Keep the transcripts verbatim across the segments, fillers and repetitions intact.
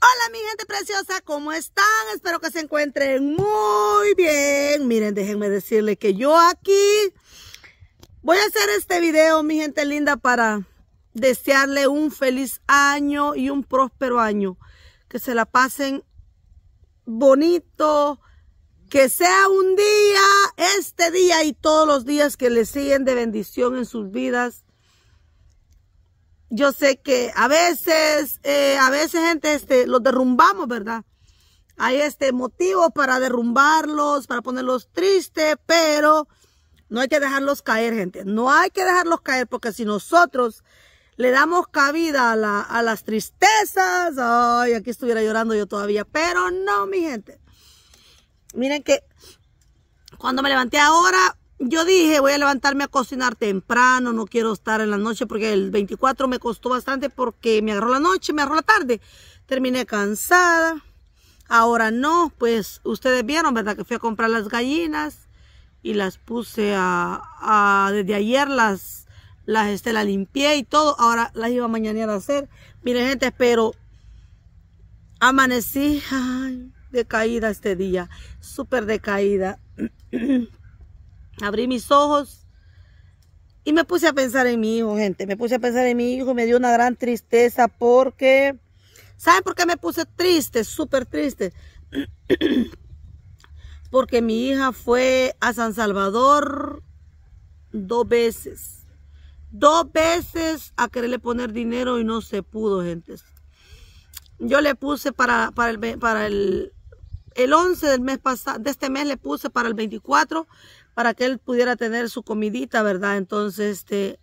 Hola mi gente preciosa, ¿cómo están? Espero que se encuentren muy bien. Miren, déjenme decirles que yo aquí voy a hacer este video, mi gente linda, para desearle un feliz año y un próspero año. Que se la pasen bonito, que sea un día, este día y todos los días que les siguen de bendición en sus vidas. Yo sé que a veces, eh, a veces gente, este, los derrumbamos, ¿verdad? Hay este motivo para derrumbarlos, para ponerlos tristes, pero no hay que dejarlos caer, gente. No hay que dejarlos caer, porque si nosotros le damos cabida a, la, a las tristezas, ay, aquí estuviera llorando yo todavía, pero no, mi gente. Miren que cuando me levanté ahora, yo dije, voy a levantarme a cocinar temprano, no quiero estar en la noche porque el veinticuatro me costó bastante porque me agarró la noche, me agarró la tarde. Terminé cansada. Ahora no, pues ustedes vieron, ¿verdad? Que fui a comprar las gallinas y las puse a, a desde ayer las, las, este, las limpié y todo. Ahora las iba a mañana a hacer. Miren, gente, pero amanecí ay, decaída este día, súper decaída. Abrí mis ojos y me puse a pensar en mi hijo, gente. Me puse a pensar en mi hijo y me dio una gran tristeza porque... ¿Saben por qué me puse triste? Súper triste. Porque mi hija fue a San Salvador dos veces. Dos veces a quererle poner dinero y no se pudo, gente. Yo le puse para, para, el, para el, el once del mes pasado, de este mes le puse para el veinticuatro, para que él pudiera tener su comidita, ¿verdad? Entonces, este,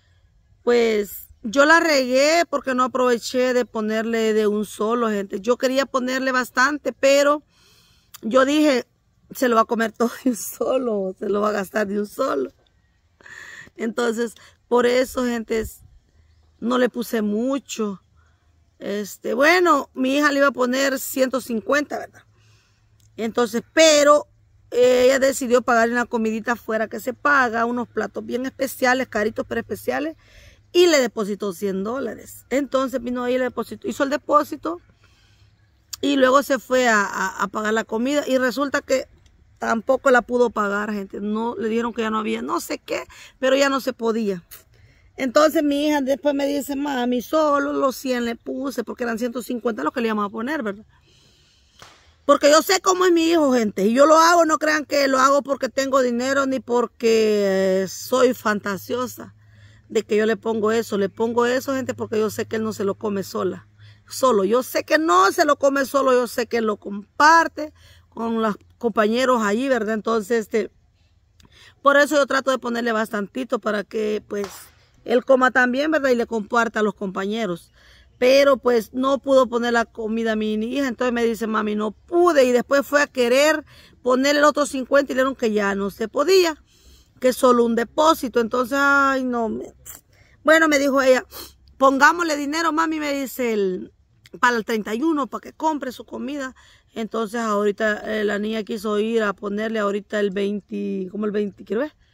pues, yo la regué porque no aproveché de ponerle de un solo, gente. Yo quería ponerle bastante, pero yo dije, se lo va a comer todo de un solo, se lo va a gastar de un solo. Entonces, por eso, gente, no le puse mucho. Este, bueno, mi hija le iba a poner ciento cincuenta, ¿verdad? Entonces, pero ella decidió pagar una comidita afuera que se paga, unos platos bien especiales, caritos pero especiales, y le depositó cien dólares. Entonces vino ahí, le depositó, hizo el depósito y luego se fue a, a, a pagar la comida y resulta que tampoco la pudo pagar, gente. No, le dijeron que ya no había, no sé qué, pero ya no se podía. Entonces mi hija después me dice, mami, solo los cien le puse porque eran ciento cincuenta los que le íbamos a poner, ¿verdad? Porque yo sé cómo es mi hijo, gente. Y yo lo hago, no crean que lo hago porque tengo dinero ni porque soy fantasiosa de que yo le pongo eso. Le pongo eso, gente, porque yo sé que él no se lo come sola. Solo. Yo sé que no se lo come solo. Yo sé que él lo comparte con los compañeros allí, ¿verdad? Entonces, este, por eso yo trato de ponerle bastantito para que, pues, él coma también, ¿verdad? Y le comparta a los compañeros. Pero pues no pudo poner la comida a mi hija. Entonces me dice, mami, no pude. Y después fue a querer poner el otro cincuenta y le dijeron que ya no se podía. Que solo un depósito. Entonces, ay, no. Me... Bueno, me dijo ella, pongámosle dinero, mami, me dice, el, para el treinta y uno, para que compre su comida. Entonces ahorita eh, la niña quiso ir a ponerle ahorita el veinte, como el veinte, quiero ver.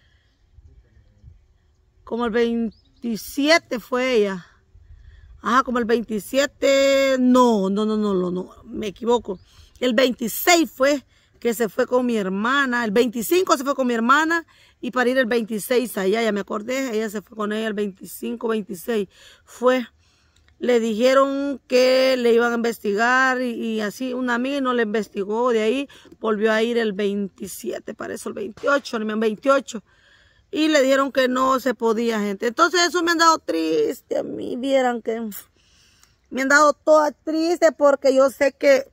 Como el veintisiete fue ella. Ajá, como el veintisiete, no, no, no, no, no, no, me equivoco. El veintiséis fue que se fue con mi hermana, el veinticinco se fue con mi hermana y para ir el veintiséis allá, ya me acordé, ella se fue con ella el veinticinco, veintiséis, fue, le dijeron que le iban a investigar y, y así, una amiga no le investigó, de ahí volvió a ir el veintisiete, para eso el veintiocho, el veintiocho. Y le dijeron que no se podía, gente. Entonces eso me han dado triste a mí. Vieran que me han dado toda triste porque yo sé que,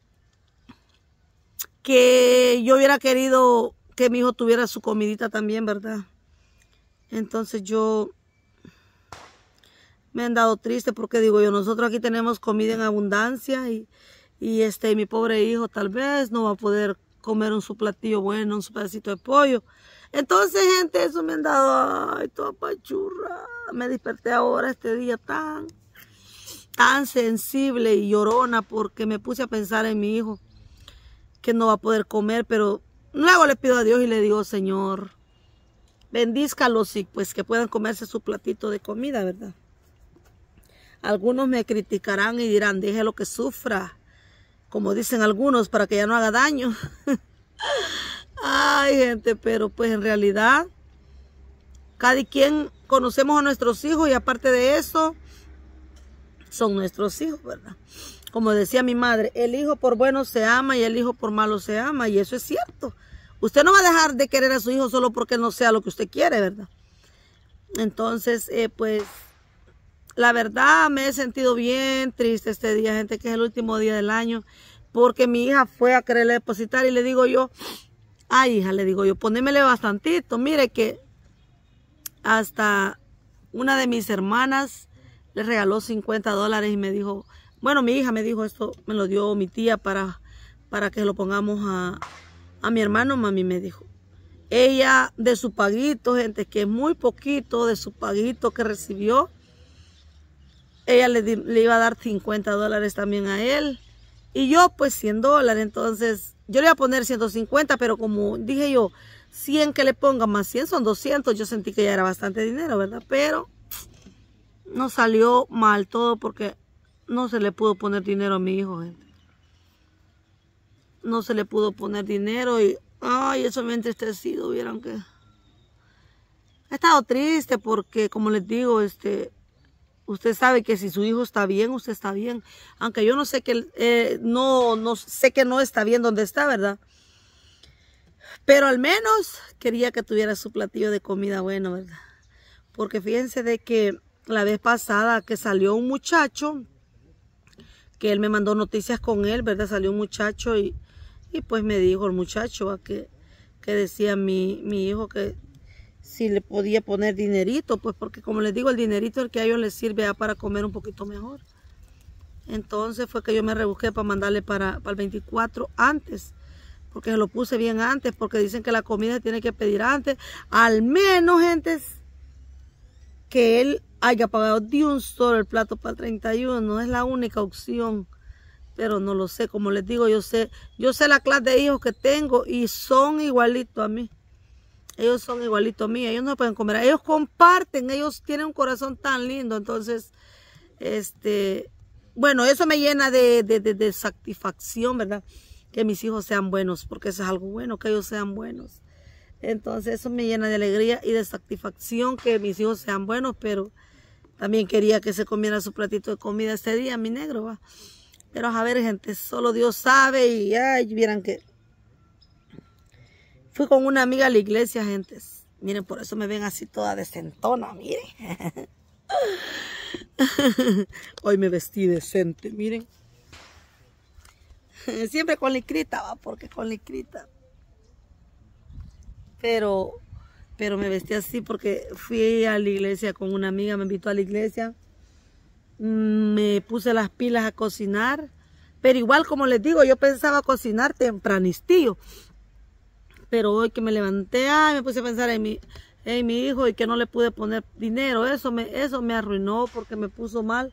que yo hubiera querido que mi hijo tuviera su comidita también, ¿verdad? Entonces yo me han dado triste porque digo yo, nosotros aquí tenemos comida en abundancia y, y este, mi pobre hijo tal vez no va a poder comer un su platillo bueno, un su pedacito de pollo. Entonces, gente, eso me han dado, ay, toda pachurra. Me desperté ahora este día tan, tan sensible y llorona porque me puse a pensar en mi hijo que no va a poder comer, pero luego le pido a Dios y le digo, Señor, bendízcalos y pues que puedan comerse su platito de comida, ¿verdad? Algunos me criticarán y dirán, déjelo que sufra, como dicen algunos, para que ya no haga daño. Ay, gente, pero pues en realidad, cada quien conocemos a nuestros hijos y aparte de eso, son nuestros hijos, ¿verdad? Como decía mi madre, el hijo por bueno se ama y el hijo por malo se ama, y eso es cierto. Usted no va a dejar de querer a su hijo solo porque no sea lo que usted quiere, ¿verdad? Entonces, eh, pues, la verdad me he sentido bien triste este día, gente, que es el último día del año, porque mi hija fue a quererle depositar y le digo yo, ay, hija, le digo yo, ponémele bastantito. Mire que hasta una de mis hermanas le regaló cincuenta dólares y me dijo, bueno, mi hija me dijo, esto me lo dio mi tía para, para que lo pongamos a, a mi hermano, mami, me dijo. Ella, de su paguito, gente, que es muy poquito, de su paguito que recibió, ella le, di, le iba a dar cincuenta dólares también a él. Y yo, pues, cien dólares. Entonces, yo le iba a poner ciento cincuenta, pero como dije yo, cien que le ponga más cien son doscientos. Yo sentí que ya era bastante dinero, ¿verdad? Pero no salió mal todo porque no se le pudo poner dinero a mi hijo, gente. No se le pudo poner dinero y, ay, eso me ha entristecido. Vieron que he estado triste porque, como les digo, este, usted sabe que si su hijo está bien, usted está bien. Aunque yo no sé que, eh, no, no sé que no está bien donde está, ¿verdad? Pero al menos quería que tuviera su platillo de comida bueno, ¿verdad? Porque fíjense de que la vez pasada que salió un muchacho, que él me mandó noticias con él, ¿verdad? Salió un muchacho y, y pues me dijo el muchacho ¿va? que, que decía mi, mi hijo que si le podía poner dinerito, pues porque como les digo, el dinerito es el que a ellos les sirve ya para comer un poquito mejor. Entonces fue que yo me rebusqué para mandarle para, para el veinticuatro antes, porque se lo puse bien antes, porque dicen que la comida se tiene que pedir antes, al menos, gente, que él haya pagado de un solo el plato para el treinta y uno, no es la única opción, pero no lo sé, como les digo, yo sé, yo sé la clase de hijos que tengo y son igualitos a mí. Ellos son igualitos a mí, ellos no pueden comer, ellos comparten, ellos tienen un corazón tan lindo, entonces, este, bueno, eso me llena de, de, de, de satisfacción, ¿verdad? Que mis hijos sean buenos, porque eso es algo bueno, que ellos sean buenos. Entonces eso me llena de alegría y de satisfacción que mis hijos sean buenos, pero también quería que se comiera su platito de comida este día, mi negro, ¿va? Pero a ver, gente, solo Dios sabe y ay, vieran que fui con una amiga a la iglesia, gente. Miren, por eso me ven así toda decentona, miren. Hoy me vestí decente, miren. Siempre con licrita, va, porque con licrita. Pero, pero me vestí así porque fui a la iglesia con una amiga, me invitó a la iglesia. Me puse las pilas a cocinar. Pero igual, como les digo, yo pensaba cocinar tempranistillo. Pero hoy que me levanté, ay, me puse a pensar en mi, en mi hijo y que no le pude poner dinero. Eso me, eso me arruinó porque me puso mal.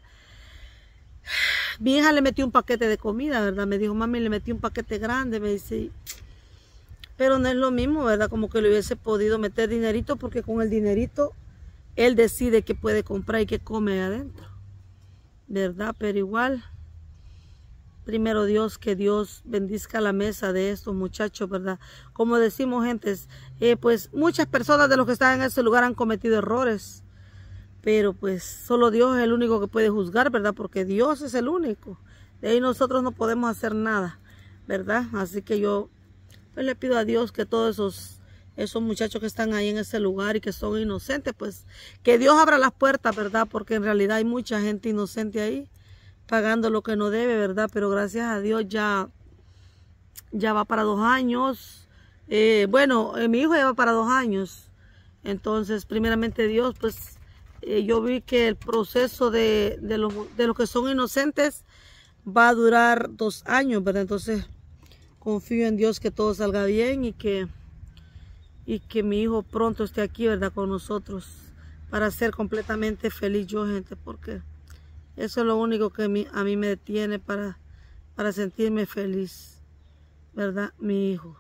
Mi hija le metió un paquete de comida, ¿verdad? Me dijo, mami, le metí un paquete grande, me dice. Pero no es lo mismo, ¿verdad? Como que le hubiese podido meter dinerito, porque con el dinerito él decide qué puede comprar y qué come adentro, ¿verdad? Pero igual, primero Dios, que Dios bendizca la mesa de estos muchachos, ¿verdad? Como decimos, gentes, eh, pues muchas personas de los que están en ese lugar han cometido errores. Pero pues solo Dios es el único que puede juzgar, ¿verdad? Porque Dios es el único. De ahí nosotros no podemos hacer nada, ¿verdad? Así que yo pues le pido a Dios que todos esos, esos muchachos que están ahí en ese lugar y que son inocentes, pues que Dios abra las puertas, ¿verdad? Porque en realidad hay mucha gente inocente ahí, pagando lo que no debe, ¿verdad? Pero gracias a Dios ya, ya va para dos años. Eh, bueno, eh, mi hijo ya va para dos años. Entonces, primeramente Dios, pues eh, yo vi que el proceso de, de, los, de los que son inocentes va a durar dos años, ¿verdad? Entonces, confío en Dios que todo salga bien y que, y que mi hijo pronto esté aquí, ¿verdad? Con nosotros, para ser completamente feliz yo, gente, porque eso es lo único que mi, a mí me detiene para, para sentirme feliz, ¿verdad? Mi hijo.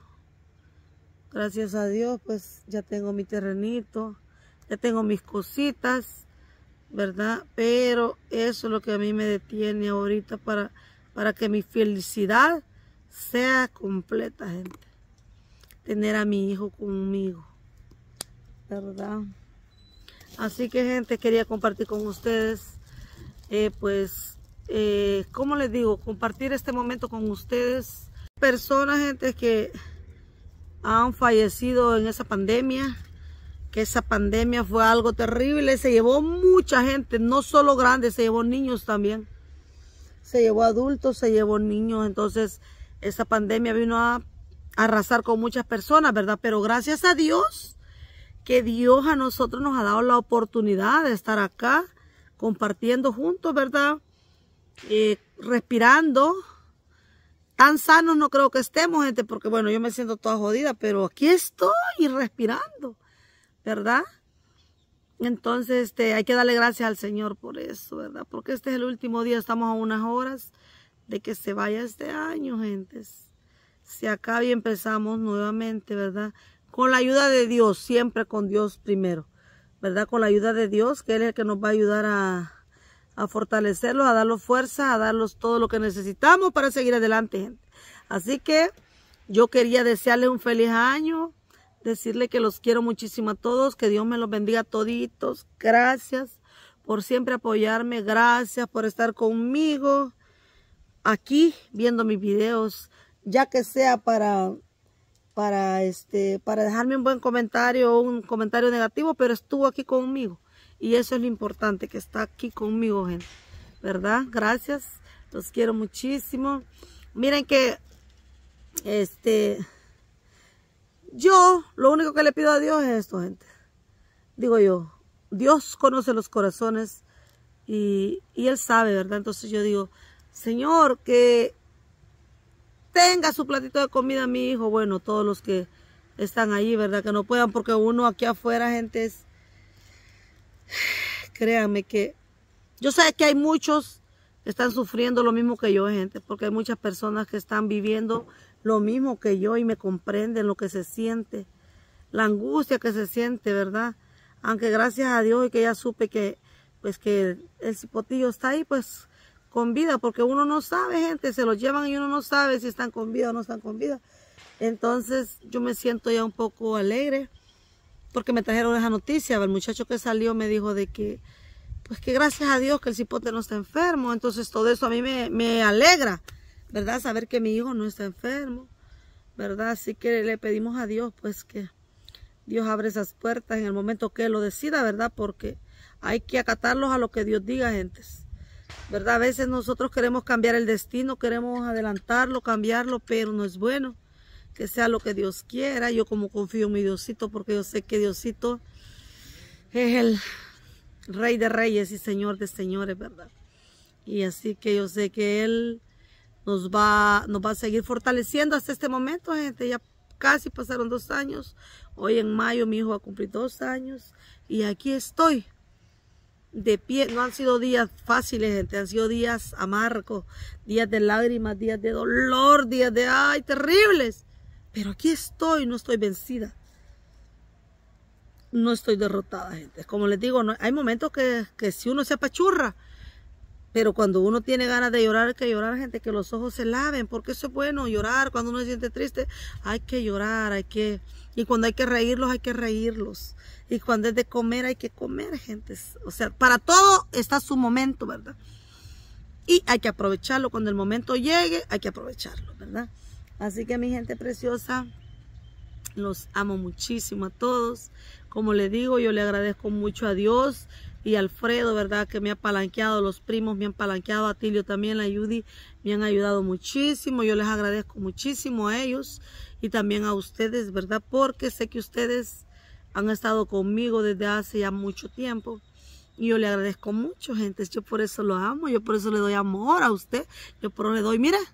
Gracias a Dios, pues ya tengo mi terrenito, ya tengo mis cositas, ¿verdad? Pero eso es lo que a mí me detiene ahorita para, para que mi felicidad sea completa, gente. Tener a mi hijo conmigo, ¿verdad? Así que, gente, quería compartir con ustedes, eh, pues, eh, ¿cómo les digo? Compartir este momento con ustedes. Personas, gente, que han fallecido en esa pandemia, que esa pandemia fue algo terrible, se llevó mucha gente, no solo grandes, se llevó niños también, se llevó adultos, se llevó niños. Entonces esa pandemia vino a arrasar con muchas personas, ¿verdad? Pero gracias a Dios, que Dios a nosotros nos ha dado la oportunidad de estar acá, compartiendo juntos, ¿verdad? Eh, respirando. Tan sanos no creo que estemos, gente, porque bueno, yo me siento toda jodida, pero aquí estoy respirando, ¿verdad? Entonces, este, hay que darle gracias al Señor por eso, ¿verdad? Porque este es el último día, estamos a unas horas de que se vaya este año, gentes. Se acaba y empezamos nuevamente, ¿verdad? Con la ayuda de Dios, siempre con Dios primero, ¿verdad? Con la ayuda de Dios, que Él es el que nos va a ayudar a, a fortalecerlos, a darlos fuerza, a darlos todo lo que necesitamos para seguir adelante, gente. Así que yo quería desearles un feliz año, decirle que los quiero muchísimo a todos, que Dios me los bendiga a toditos. Gracias por siempre apoyarme, gracias por estar conmigo aquí viendo mis videos, ya que sea para, para, este, para dejarme un buen comentario o un comentario negativo, pero estuvo aquí conmigo. Y eso es lo importante, que está aquí conmigo, gente, ¿verdad? Gracias, los quiero muchísimo. Miren que, este... yo lo único que le pido a Dios es esto, gente. Digo yo, Dios conoce los corazones y, y Él sabe, ¿verdad? Entonces yo digo, Señor, que tenga su platito de comida a mi hijo. Bueno, todos los que están ahí, ¿verdad? Que no puedan, porque uno aquí afuera, gente, es... créanme que yo sé que hay muchos que están sufriendo lo mismo que yo, gente, porque hay muchas personas que están viviendo lo mismo que yo y me comprenden lo que se siente, la angustia que se siente, ¿verdad? Aunque gracias a Dios y que ya supe que, pues que el cipotillo está ahí, pues con vida, porque uno no sabe, gente, se los llevan y uno no sabe si están con vida o no están con vida. Entonces yo me siento ya un poco alegre, porque me trajeron esa noticia. El muchacho que salió me dijo de que, pues que gracias a Dios que el cipote no está enfermo. Entonces todo eso a mí me, me alegra, ¿verdad? Saber que mi hijo no está enfermo, ¿verdad? Así que le pedimos a Dios, pues, que Dios abre esas puertas en el momento que Él lo decida, ¿verdad? Porque hay que acatarlos a lo que Dios diga, gentes, ¿verdad? A veces nosotros queremos cambiar el destino, queremos adelantarlo, cambiarlo, pero no es bueno que sea lo que Dios quiera. Yo como confío en mi Diosito, porque yo sé que Diosito es el Rey de Reyes y Señor de Señores, ¿verdad? Y así que yo sé que Él nos va, nos va a seguir fortaleciendo hasta este momento, gente. Ya casi pasaron dos años. Hoy en mayo mi hijo va a cumplir dos años. Y aquí estoy, de pie. No han sido días fáciles, gente. Han sido días amargos, días de lágrimas, días de dolor, días de ay, terribles. Pero aquí estoy, no estoy vencida. No estoy derrotada, gente. Como les digo, no, hay momentos que, que si uno se apachurra, pero cuando uno tiene ganas de llorar, hay que llorar, gente, que los ojos se laven, porque eso es bueno, llorar. Cuando uno se siente triste, hay que llorar, hay que... Y cuando hay que reírlos, hay que reírlos. Y cuando es de comer, hay que comer, gente. O sea, para todo está su momento, ¿verdad? Y hay que aprovecharlo. Cuando el momento llegue, hay que aprovecharlo, ¿verdad? Así que mi gente preciosa, los amo muchísimo a todos. Como les digo, yo le agradezco mucho a Dios y a Alfredo, ¿verdad? Que me ha palanqueado, los primos me han palanqueado, a Tilio también, a Judy, me han ayudado muchísimo. Yo les agradezco muchísimo a ellos y también a ustedes, ¿verdad? Porque sé que ustedes han estado conmigo desde hace ya mucho tiempo. Y yo le agradezco mucho, gente. Yo por eso lo amo, yo por eso le doy amor a usted. Yo por eso le doy, mira,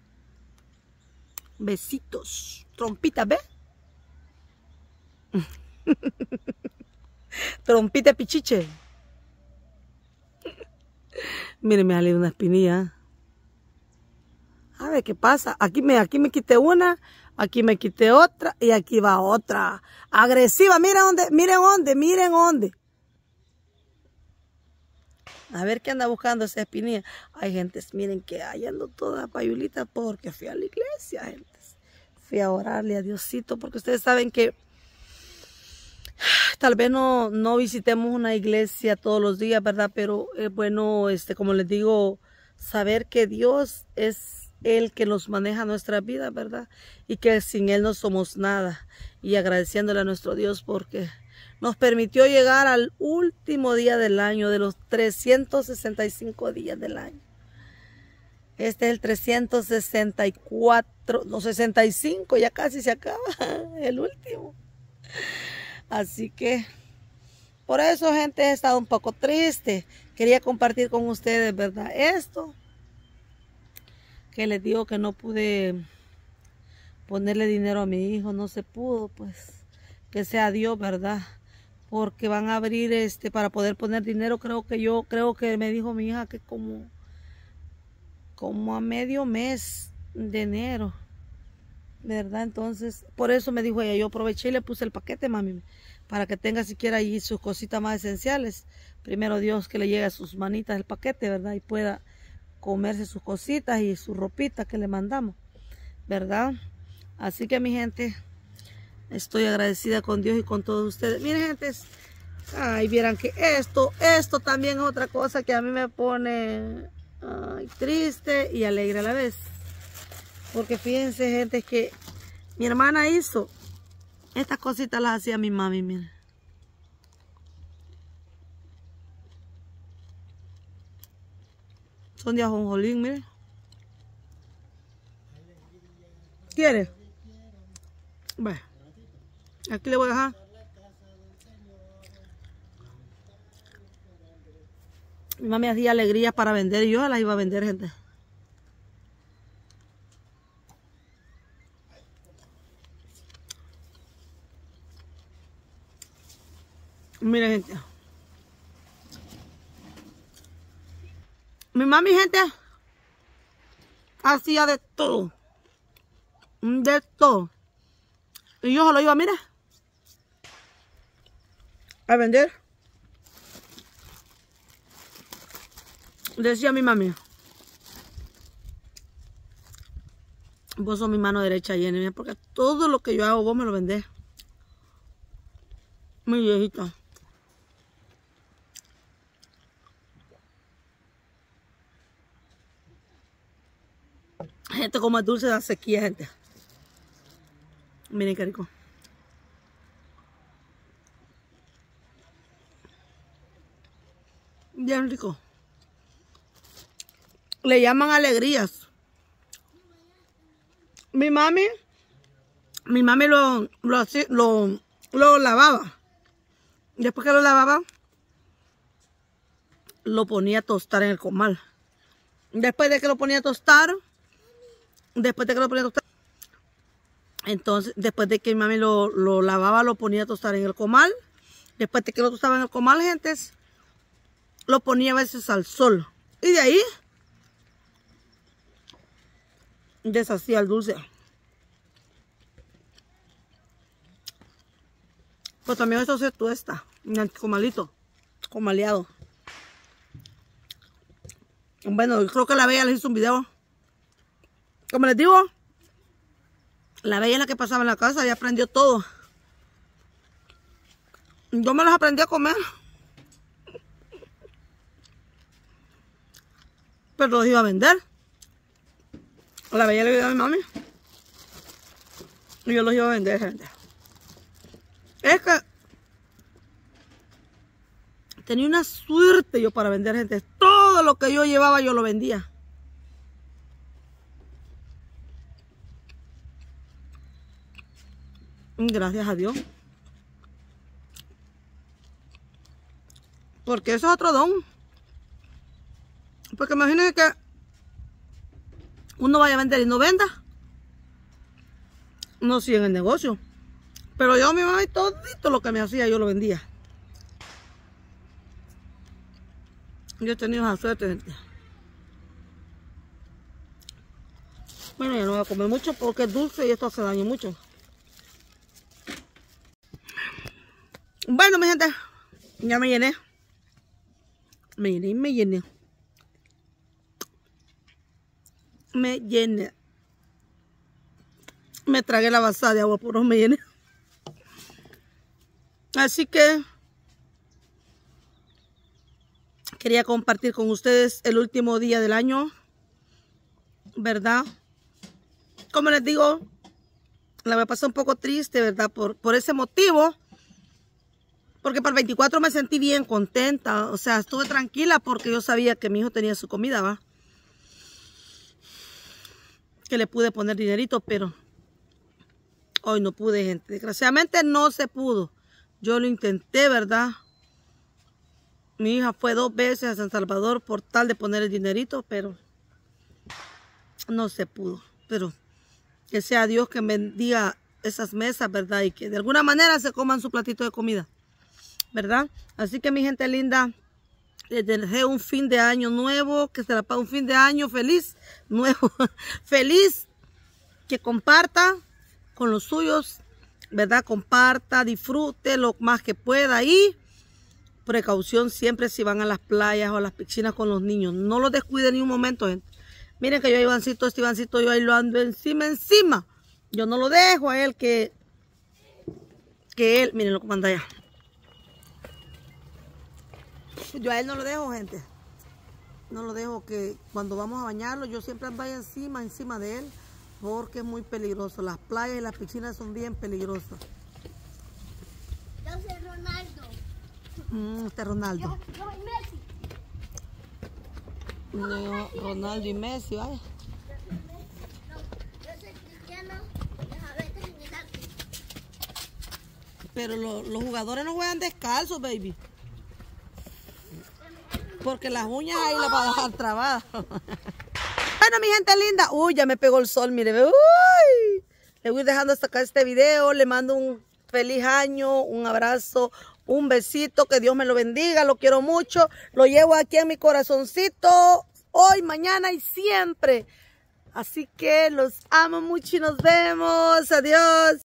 besitos, trompita, ¿ve? Trompita pichiche. Miren, me salió una espinilla. A ver qué pasa. Aquí me, aquí me quité una, aquí me quité otra y aquí va otra. Agresiva, miren dónde, miren dónde, miren dónde. A ver qué anda buscando esa espinilla. Hay gentes, miren que ahí ando toda payulita porque fui a la iglesia, gentes. Fui a orarle a Diosito porque ustedes saben que tal vez no, no visitemos una iglesia todos los días, ¿verdad? Pero es bueno, este, como les digo, saber que Dios es Él que nos maneja nuestra vida, ¿verdad? Y que sin Él no somos nada. Y agradeciéndole a nuestro Dios porque nos permitió llegar al último día del año, de los trescientos sesenta y cinco días del año. Este es el trescientos sesenta y cuatro, no, sesenta y cinco, ya casi se acaba, el último. Así que, por eso, gente, he estado un poco triste. Quería compartir con ustedes, ¿verdad? Esto, que les digo que no pude ponerle dinero a mi hijo, no se pudo, pues, que sea Dios, ¿verdad? Porque van a abrir, este, para poder poner dinero, creo que yo, creo que me dijo mi hija que como, como a medio mes de enero, ¿verdad? Entonces, por eso me dijo ella, yo aproveché y le puse el paquete, mami, para que tenga siquiera allí sus cositas más esenciales. Primero Dios que le llegue a sus manitas el paquete, ¿verdad? Y pueda comerse sus cositas y su ropita que le mandamos, ¿verdad? Así que, mi gente, estoy agradecida con Dios y con todos ustedes. Miren, gente, ay, vieran que esto, esto también es otra cosa que a mí me pone ay, triste y alegre a la vez. Porque fíjense, gente, que mi hermana hizo estas cositas, las hacía mi mami, miren. Son de ajonjolín, miren. ¿Quiere? Bueno, aquí le voy a dejar. Mi mami hacía alegrías para vender y yo las iba a vender, gente. Miren, gente. Mi mami, gente, hacía de todo. De todo. Y yo se lo iba, mira, a vender. Decía mi mami, vos sos mi mano derecha, Jenny, porque todo lo que yo hago vos me lo vendés. Mi viejita. Gente, como es dulce de la sequía, gente. Miren qué rico. Bien rico. Le llaman alegrías. Mi mami, mi mami lo, lo, lo, lo lavaba. Después que lo lavaba, lo ponía a tostar en el comal. Después de que lo ponía a tostar, después de que lo ponía a tostar, entonces, después de que mi mami lo, lo lavaba, lo ponía a tostar en el comal. Después de que lo tostaba en el comal, gentes, lo ponía a veces al sol. Y de ahí, deshacía el dulce. Pues también esto se tuesta, en el comalito, comaleado. Bueno, creo que la Bella les hizo un video. Como les digo, la Bella es la que pasaba en la casa y aprendió todo. Yo me los aprendí a comer. Pero los iba a vender. La Bella le iba a mi mami. Y yo los iba a vender, gente. Es que tenía una suerte yo para vender, gente. Todo lo que yo llevaba yo lo vendía. Gracias a Dios. Porque eso es otro don. Porque imagínense que uno vaya a vender y no venda. No sigue en el negocio. Pero yo, mi mamá, y todito lo que me hacía, yo lo vendía. Yo he tenido esa suerte, gente. Bueno, ya no voy a comer mucho porque es dulce y esto hace daño mucho. Bueno, mi gente, ya me llené. Me llené y me llené. Me llené. Me tragué la vasada de agua, puro me llené. Así que quería compartir con ustedes el último día del año, ¿verdad? Como les digo, la me pasó un poco triste, ¿verdad? Por, por ese motivo. Porque para el veinticuatro me sentí bien contenta. O sea, estuve tranquila porque yo sabía que mi hijo tenía su comida, ¿va? Que le pude poner dinerito, pero hoy no pude, gente. Desgraciadamente no se pudo. Yo lo intenté, ¿verdad? Mi hija fue dos veces a San Salvador por tal de poner el dinerito, pero no se pudo. Pero que sea Dios que bendiga esas mesas, ¿verdad? Y que de alguna manera se coman su platito de comida, ¿verdad? Así que mi gente linda, les dejé un fin de año nuevo, que se la pague un fin de año feliz, nuevo, feliz, que comparta con los suyos, ¿verdad? Comparta, disfrute lo más que pueda y precaución siempre si van a las playas o a las piscinas con los niños. No los descuiden ni un momento, gente. Miren que yo a Ivancito, este Ivancito, yo ahí lo ando encima, encima. Yo no lo dejo a él que, que él, miren lo que manda allá. Yo a él no lo dejo, gente. No lo dejo que cuando vamos a bañarlo, yo siempre ando ahí encima, encima de él, porque es muy peligroso. Las playas y las piscinas son bien peligrosas. Yo soy Ronaldo. Mm, este Ronaldo. Yo, yo soy Messi. No, Ronaldo y Messi, vaya. No, yo soy Cristiano. Deja ver, déjame mirarte. Pero lo, los jugadores no juegan descalzos, baby. Porque las uñas ahí las va a dejar trabadas. Bueno, mi gente linda. Uy, ya me pegó el sol, mire. Uy. Le voy dejando hasta acá este video. Le mando un feliz año, un abrazo, un besito. Que Dios me lo bendiga. Lo quiero mucho. Lo llevo aquí en mi corazoncito. Hoy, mañana y siempre. Así que los amo mucho y nos vemos. Adiós.